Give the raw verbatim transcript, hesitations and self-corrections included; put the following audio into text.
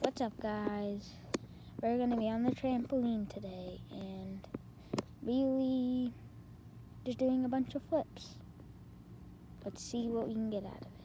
What's up, guys? We're gonna be on the trampoline today and really just doing a bunch of flips. Let's see what we can get out of it.